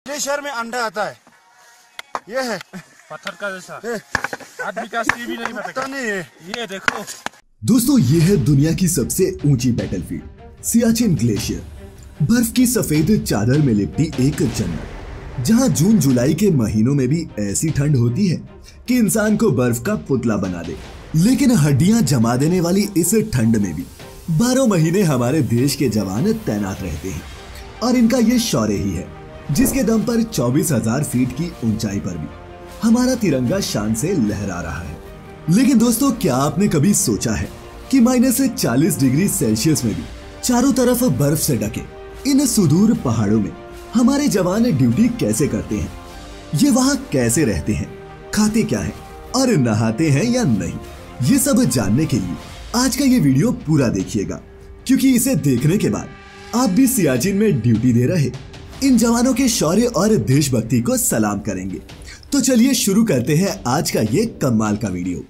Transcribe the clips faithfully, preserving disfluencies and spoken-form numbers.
Glacier में अंडा आता है, ये है पत्थर का जैसा, आदमी का असली भी नहीं पता नहीं है। ये देखो दोस्तों, ये है दुनिया की सबसे ऊंची बैटलफील्ड सियाचिन ग्लेशियर। बर्फ की सफेद चादर में लिपटी एक जन्नत, जहां जून जुलाई के महीनों में भी ऐसी ठंड होती है कि इंसान को बर्फ का पुतला बना दे। लेकिन हड्डियां जमा देने वाली इस ठंड में भी बारह महीने हमारे देश के जवान तैनात रहते हैं, और इनका ये शौर्य ही है जिसके दम पर चौबीस हजार फीट की ऊंचाई पर भी हमारा तिरंगा शान से लहरा रहा है। लेकिन दोस्तों, क्या आपने कभी सोचा है कि माइनस चालीस डिग्री सेल्सियस में भी चारों तरफ बर्फ से ढके इन सुदूर पहाड़ों में हमारे जवान ड्यूटी कैसे करते हैं? ये वहां कैसे रहते हैं, खाते क्या हैं और नहाते हैं या नहीं? ये सब जानने के लिए आज का ये वीडियो पूरा देखिएगा, क्योंकि इसे देखने के बाद आप भी सियाचिन में ड्यूटी दे रहे इन जवानों के शौर्य और देशभक्ति को सलाम करेंगे। तो चलिए शुरू करते हैं आज का ये कमाल का video.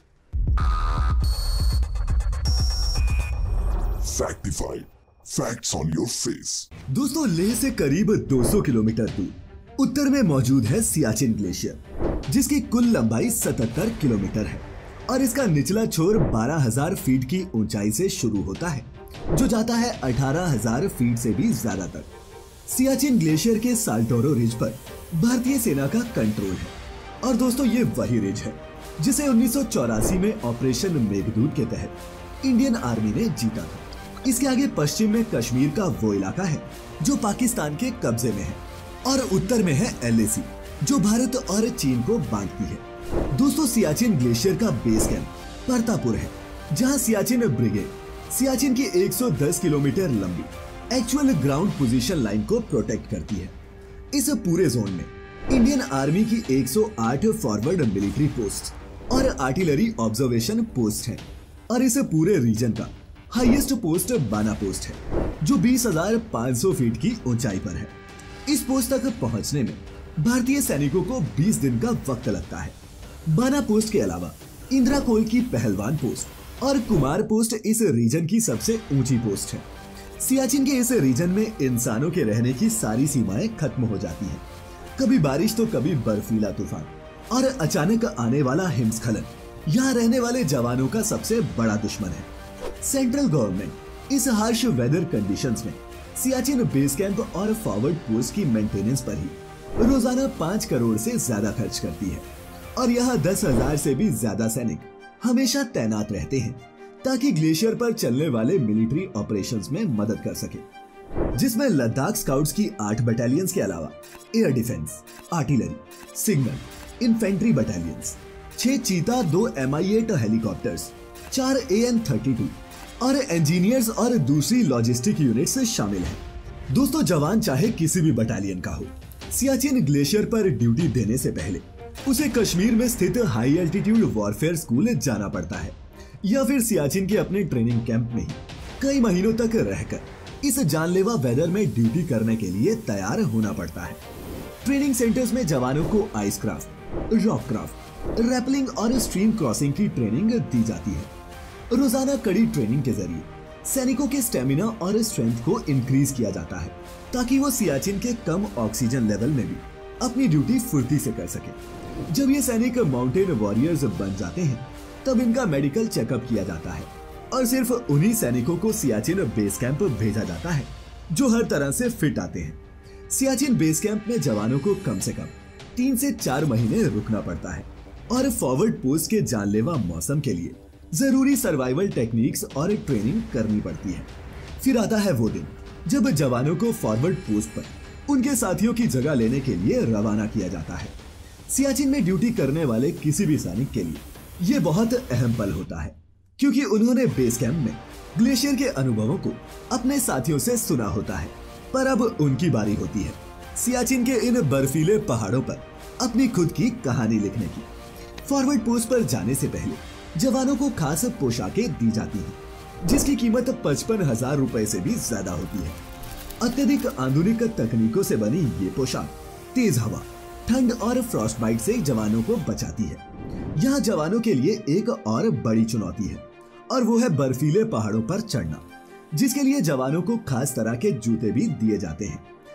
Factified. Facts on your face. दोस्तों, लेह से करीब दो सौ किलोमीटर दूर उत्तर में मौजूद है सियाचिन ग्लेशियर, जिसकी कुल लंबाई सतहत्तर किलोमीटर है और इसका निचला छोर बारह हजार फीट की ऊंचाई से शुरू होता है, जो जाता है अठारह हजार फीट से भी ज्यादा तक। सियाचिन ग्लेशियर के साल्टोरो रिज पर भारतीय सेना का कंट्रोल है, और दोस्तों ये वही रिज है जिसे उन्नीस सौ चौरासी में ऑपरेशन मेघदूत के तहत इंडियन आर्मी ने जीता था। इसके आगे पश्चिम में कश्मीर का वो इलाका है जो पाकिस्तान के कब्जे में है, और उत्तर में है एल ए सी जो भारत और चीन को बांटती है। दोस्तों, सियाचिन ग्लेशियर का बेस कैंप परतापुर है, जहां सियाचिन ब्रिगेड सियाचिन की एक सौ दस किलोमीटर लंबी एक्चुअल ग्राउंड पोजीशन लाइन को प्रोटेक्ट करती है। इस पूरे जोन में इंडियन आर्मी की एक सौ आठ फॉरवर्ड मिलिट्री पोस्ट और आर्टिलरी ऑब्जर्वेशन पोस्ट है, और इस पूरे रीजन का हाईएस्ट पोस्ट बाना पोस्ट है, जो बीस हजार पाँच सौ फीट की ऊंचाई पर है। इस पोस्ट तक पहुंचने में भारतीय सैनिकों को बीस दिन का वक्त लगता है। बाना पोस्ट के अलावा इंदिरा कोल की पहलवान पोस्ट और कुमार पोस्ट इस रीजन की सबसे ऊंची पोस्ट है। सियाचिन के इस रीजन में इंसानों के रहने की सारी सीमाएं खत्म हो जाती हैं। कभी बारिश तो कभी बर्फीला तूफान और अचानक आने वाला हिमस्खलन यहाँ रहने वाले जवानों का सबसे बड़ा दुश्मन है। सेंट्रल गवर्नमेंट इस हार्श वेदर कंडीशंस में सियाचिन बेस कैंप और फॉरवर्ड पोस्ट की मेंटेनेंस पर ही रोजाना पाँच करोड़ से ज्यादा खर्च करती है, और यहाँ दस हजार से भी ज्यादा सैनिक हमेशा तैनात रहते हैं ताकि ग्लेशियर पर चलने वाले मिलिट्री ऑपरेशंस में मदद कर सके, जिसमें लद्दाख स्काउट्स की आठ बटालियंस के अलावा air defence, artillery, signal, infantry battalions, छह चीता, दो एम आई एट हेलीकॉप्टर्स, चार ए एन थर्टी टू और इंजीनियर्स और दूसरी लॉजिस्टिक यूनिट्स शामिल हैं। दोस्तों, जवान चाहे किसी भी बटालियन का हो, सियाचिन ग्लेशियर पर ड्यूटी देने से पहले उसे कश्मीर में स्थित हाई एल्टीट्यूड वॉरफेयर स्कूल जाना पड़ता है, या फिर सियाचिन के अपने ट्रेनिंग कैंप में ही कई महीनों तक रहकर इस जानलेवा वेदर में ड्यूटी करने के लिए तैयार होना पड़ता है। ट्रेनिंग सेंटर्स में जवानों को ice craft, rock craft, rappelling और स्ट्रीम क्रॉसिंग की ट्रेनिंग दी जाती है। रोजाना कड़ी ट्रेनिंग के जरिए सैनिकों के स्टेमिना और स्ट्रेंथ को इंक्रीज किया जाता है, ताकि वो सियाचिन के कम ऑक्सीजन लेवल में भी अपनी ड्यूटी फुर्ती से कर सके। जब ये सैनिक माउंटेन वॉरियर्स बन जाते हैं, तब इनका मेडिकल चेकअप किया जाता है, और सिर्फ उन्हीं सैनिकों को सियाचिन बेस कैंप भेजा जाता है जो हर तरह से फिट आते हैं। सियाचिन बेस कैंप में जवानों को कम से कम तीन से चार महीने रुकना पड़ता है, और फॉरवर्ड पोस्ट के जानलेवा मौसम के लिए जरूरी सर्वाइवल टेक्निक्स और ट्रेनिंग करनी पड़ती है। फिर आता है वो दिन जब जवानों को फॉरवर्ड पोस्ट पर उनके साथियों की जगह लेने के लिए रवाना किया जाता है। सियाचिन में ड्यूटी करने वाले किसी भी सैनिक के लिए ये बहुत अहम पल होता है, क्योंकि उन्होंने बेस कैंप में ग्लेशियर के अनुभवों को अपने साथियों से सुना होता है, पर अब उनकी बारी होती है सियाचिन के इन बर्फीले पहाड़ों पर अपनी खुद की कहानी लिखने की। फॉरवर्ड पोस्ट पर जाने से पहले जवानों को खास पोशाकें दी जाती हैं, जिसकी कीमत पचपन हजार रुपए से भी ज्यादा होती है। अत्यधिक आधुनिक तकनीकों से बनी ये पोशाक तेज हवा, ठंड और फ्रॉस्ट बाइट से जवानों को बचाती है। यहाँ जवानों के लिए एक और बड़ी चुनौती है, और वो है बर्फीले पहाड़ों पर चढ़ना, जिसके लिए जवानों को खास तरह के जूते भी दिए जाते हैं,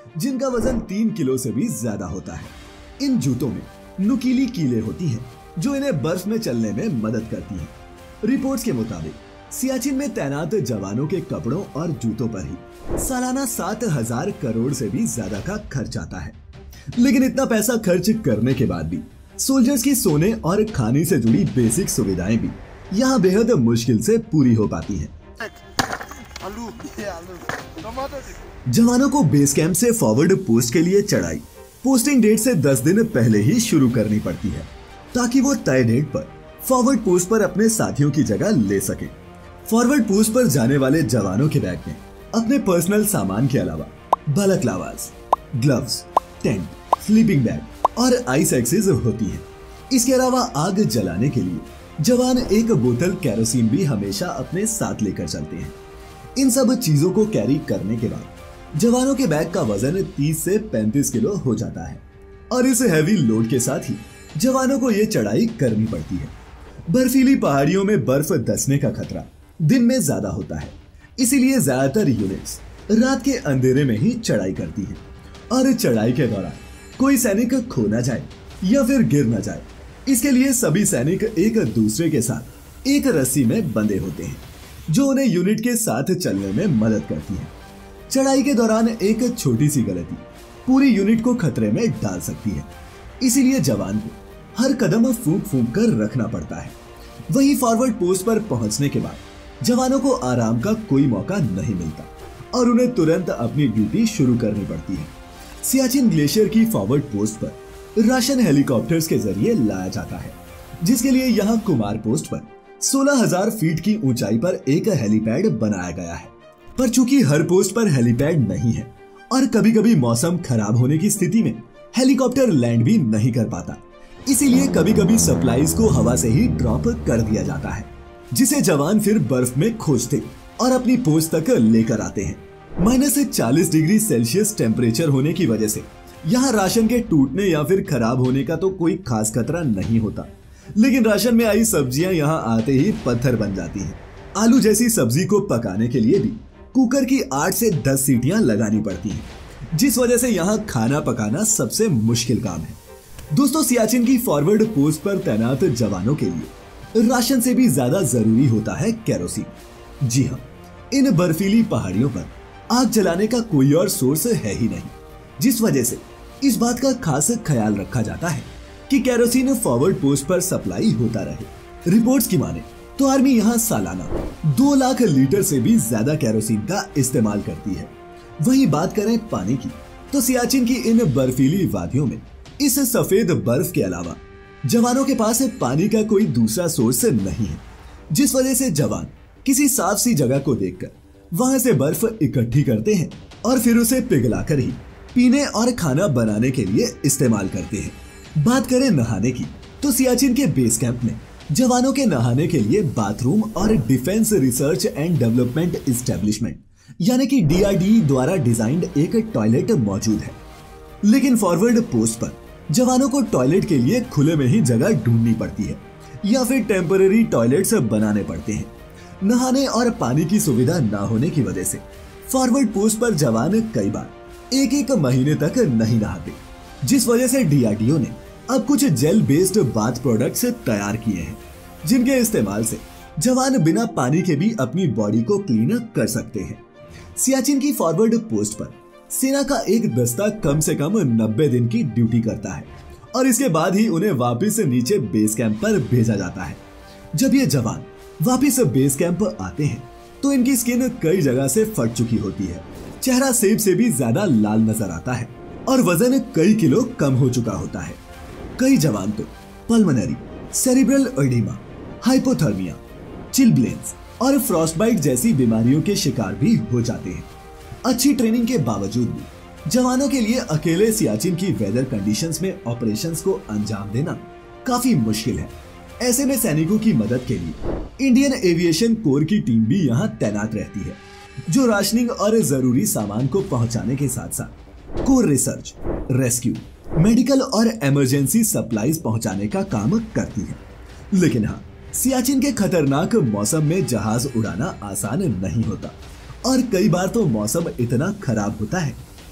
जिनका वजन तीन किलो से भी ज्यादा होता है। इन जूतों में नुकीली कीलें होती हैं जो इन्हें बर्फ में चलने में मदद करती हैं। रिपोर्ट्स के मुताबिक सियाचिन में तैनात जवानों के कपड़ों और जूतों पर ही सालाना सात हजार करोड़ से भी ज्यादा का खर्च आता है। लेकिन इतना पैसा खर्च करने के बाद भी सोल्जर्स की सोने और खाने से जुड़ी बेसिक सुविधाएं भी यहाँ बेहद मुश्किल से पूरी हो पाती हैं। आलू, ये आलू, टमाटर। जवानों को बेस कैंप से फॉरवर्ड पोस्ट के लिए चढ़ाई पोस्टिंग डेट से दस दिन पहले ही शुरू करनी पड़ती है ताकि वो तय डेट पर फॉरवर्ड पोस्ट पर अपने साथियों की जगह ले सके। फॉरवर्ड पोस्ट पर जाने वाले जवानों के बैग में अपने पर्सनल सामान के अलावा balaclavas, gloves, tent, sleeping bag और आइस एक्सेस होती है। इसके अलावा आग जलाने के लिए जवान एक बोतल केरोसिन भी हमेशा अपने साथ लेकर चलते हैं। इन सब चीजों को कैरी करने के बाद जवानों के बैग का वजन तीस से पैंतीस किलो हो जाता है और इस हैवी लोड के साथ ही जवानों को ये चढ़ाई करनी पड़ती है। बर्फीली पहाड़ियों में बर्फ धंसने का खतरा दिन में ज्यादा होता है, इसीलिए ज्यादातर यूनिट्स रात के अंधेरे में ही चढ़ाई करती है और चढ़ाई के दौरान कोई सैनिक खो न जाए या फिर गिर न जाए, इसके लिए सभी सैनिक एक दूसरे के साथ एक रस्सी में बंधे होते हैं जो उन्हें यूनिट के साथ चलने में मदद करती है। चढ़ाई के दौरान एक छोटी सी गलती पूरी यूनिट को खतरे में डाल सकती है, इसीलिए जवान को हर कदम फूंक फूंक कर रखना पड़ता है। वहीं फॉरवर्ड पोस्ट पर पहुंचने के बाद जवानों को आराम का कोई मौका नहीं मिलता और उन्हें तुरंत अपनी ड्यूटी शुरू करनी पड़ती है। सियाचिन ग्लेशियर की फॉरवर्ड पोस्ट पर राशन हेलीकॉप्टर्स के जरिए लाया जाता है, जिसके लिए यहाँ कुमार पोस्ट पर सोलह हजार फीट की ऊंचाई पर एक हेलीपैड बनाया गया है। पर चूंकि हर पोस्ट पर हेलीपैड नहीं है और कभी कभी मौसम खराब होने की स्थिति में हेलीकॉप्टर लैंड भी नहीं कर पाता, इसीलिए कभी कभी सप्लाईज को हवा से ही ड्रॉप कर दिया जाता है, जिसे जवान फिर बर्फ में खोजते और अपनी पोस्ट तक लेकर आते हैं। माइनस चालीस डिग्री सेल्सियस टेम्परेचर होने की वजह से यहाँ राशन के टूटने या फिर खराब होने का तो कोई खास खतरा नहीं होता, लेकिन राशन में आई सब्जियां यहाँ आते ही पत्थर बन जाती हैं। आलू जैसी सब्जी को पकाने के लिए भी कुकर की आठ से दस सीटियां लगानी पड़ती हैं, जिस वजह से यहाँ खाना पकाना सबसे मुश्किल काम है। दोस्तों, सियाचिन की फॉरवर्ड पोस्ट पर तैनात जवानों के लिए राशन से भी ज्यादा जरूरी होता है केरोसिन। जी हाँ, इन बर्फीली पहाड़ियों पर आग जलाने का कोई और सोर्स है ही नहीं, जिस वजह से इस बात का खास ख्याल रखा जाता है कि केरोसिन फॉरवर्ड पोस्ट पर सप्लाई होता रहे। रिपोर्ट्स की माने तो आर्मी यहाँ सालाना दो लाख लीटर से भी ज्यादा केरोसिन का इस्तेमाल करती है। वहीं बात करें पानी की, तो सियाचिन की इन बर्फीली वादियों में इस सफेद बर्फ के अलावा जवानों के पास पानी का कोई दूसरा सोर्स नहीं है, जिस वजह से जवान किसी साफ सी जगह को देखकर वहां से बर्फ इकट्ठी करते हैं और फिर उसे पिघलाकर ही पीने और खाना बनाने के लिए इस्तेमाल करते हैं। बात करें नहाने की, तो सियाचिन के बेस कैंप में जवानों के नहाने के लिए बाथरूम और defence research and development establishment यानी कि डी आर डी ई द्वारा डिजाइंड एक टॉयलेट मौजूद है। लेकिन फॉरवर्ड पोस्ट पर जवानों को टॉयलेट के लिए खुले में ही जगह ढूंढनी पड़ती है या फिर टेम्पररी टॉयलेट्स बनाने पड़ते हैं। नहाने और पानी की सुविधा न होने की वजह से फॉरवर्ड पोस्ट पर जवान कई बार एक एक महीने तक नहीं नहाते, जिस वजह से डी आर डी ओ ने अब कुछ जेल बेस्ड बाथ प्रोडक्ट्स तैयार किए हैं, जिनके इस्तेमाल से जवान बिना पानी के भी अपनी बॉडी को क्लीन कर सकते हैं। सियाचिन की फॉरवर्ड पोस्ट पर सेना का एक दस्ता कम से कम नब्बे दिन की ड्यूटी करता है और इसके बाद ही उन्हें वापस नीचे बेस कैंप पर भेजा जाता है। जब ये जवान वापस बेस कैंप आते हैं तो इनकी स्किन कई जगह से फट चुकी होती है, चेहरा सेब से भी ज्यादा लाल नजर आता है और वजन कई किलो कम हो चुका होता है। कई जवान तो pulmonary, cerebral oedema, hypothermia, chilblains और फ्रॉस्टबाइट जैसी बीमारियों के शिकार भी हो जाते हैं। अच्छी ट्रेनिंग के बावजूद भी जवानों के लिए अकेले सियाचिन की वेदर कंडीशंस में ऑपरेशंस को अंजाम देना काफी मुश्किल है। ऐसे में सैनिकों की मदद के लिए इंडियन एविएशन कोर की टीम भी यहाँ तैनात रहती है, जो राशनिंग और जरूरी सामान को पहुंचाने के साथ साथ कोर रिसर्च, रेस्क्यू, मेडिकल और इमरजेंसी सप्लाईज पहुंचाने का काम करती है। लेकिन हाँ, सियाचिन के खतरनाक मौसम में जहाज उड़ाना आसान नहीं होता और कई बार तो मौसम इतना खराब होता है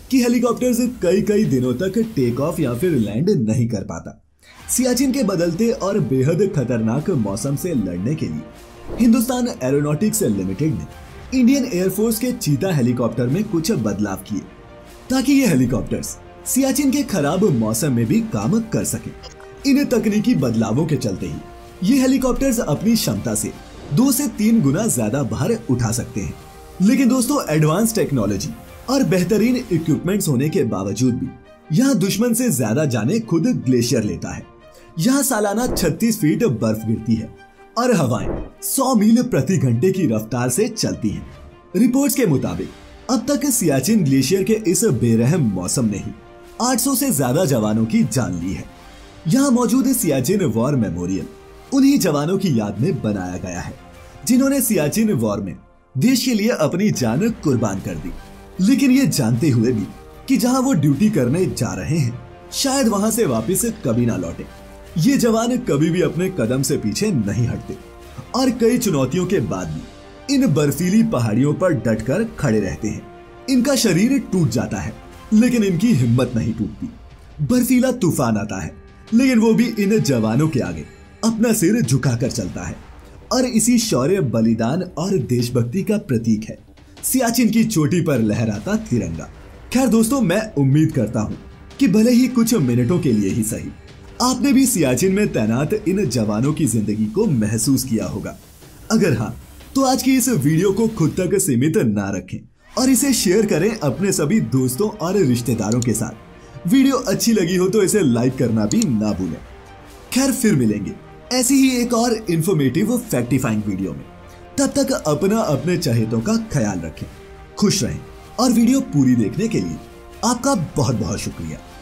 कि हेलीकॉप्टर्स कई कई दिनों तक टेक ऑफ या फिर लैंड नहीं कर पाता। सियाचिन के बदलते और बेहद खतरनाक मौसम से लड़ने के लिए हिंदुस्तान एरोनॉटिक्स लिमिटेड ने इंडियन एयरफोर्स के चीता हेलीकॉप्टर में कुछ बदलाव किए ताकि ये हेलीकॉप्टर्स सियाचिन के खराब मौसम में भी काम कर सके। इन तकनीकी बदलावों के चलते ही ये हेलीकॉप्टर्स अपनी क्षमता से दो से तीन गुना ज्यादा भार उठा सकते हैं। लेकिन दोस्तों, एडवांस टेक्नोलॉजी और बेहतरीन इक्विपमेंट्स होने के बावजूद भी यहाँ दुश्मन से ज्यादा जाने खुद ग्लेशियर लेता है। यहाँ सालाना छत्तीस फीट बर्फ गिरती है और हवाएं सौ मील प्रति घंटे की रफ्तार से चलती हैं। रिपोर्ट्स के मुताबिक अब तक सियाचिन ग्लेशियर के इस बेरहम मौसम ने ही आठ सौ से ज्यादा जवानों की जान ली है। यहाँ मौजूद सियाचिन वॉर मेमोरियल उन्हीं जवानों की याद में बनाया गया है जिन्होंने सियाचिन वॉर में देश के लिए अपनी जान कुर्बान कर दी, लेकिन ये जानते हुए भी कि जहां वो ड्यूटी करने जा रहे हैं शायद वहां से वापस कभी ना लौटे। ये जवान कभी भी अपने कदम से पीछे नहीं हटते और कई चुनौतियों के बाद भी इन बर्फीली पहाड़ियों पर डटकर खड़े रहते हैं। इनका शरीर टूट जाता है लेकिन इनकी हिम्मत नहीं टूटती। बर्फीला तूफान आता है लेकिन वो भी इन जवानों के आगे अपना सिर झुकाकर चलता है और इसी शौर्य, बलिदान और देशभक्ति का प्रतीक है सियाचिन की चोटी पर लहराता तिरंगा। खैर दोस्तों, मैं उम्मीद करता हूँ कि भले ही कुछ मिनटों के लिए ही सही आपने भी सियाचिन में तैनात इन जवानों की जिंदगी को महसूस किया होगा। अगर हाँ, तो आज की इस वीडियो को खुद तक सीमित ना रखें और इसे शेयर करें अपने सभी दोस्तों और रिश्तेदारों के साथ। वीडियो अच्छी लगी हो तो इसे लाइक करना भी ना भूलें। खैर, फिर मिलेंगे ऐसी ही एक और इंफॉर्मेटिव फैक्टिफाइंग वीडियो में। तब तक अपना अपने चहेतों का ख्याल रखें, खुश रहें और वीडियो पूरी देखने के लिए आपका बहुत बहुत शुक्रिया।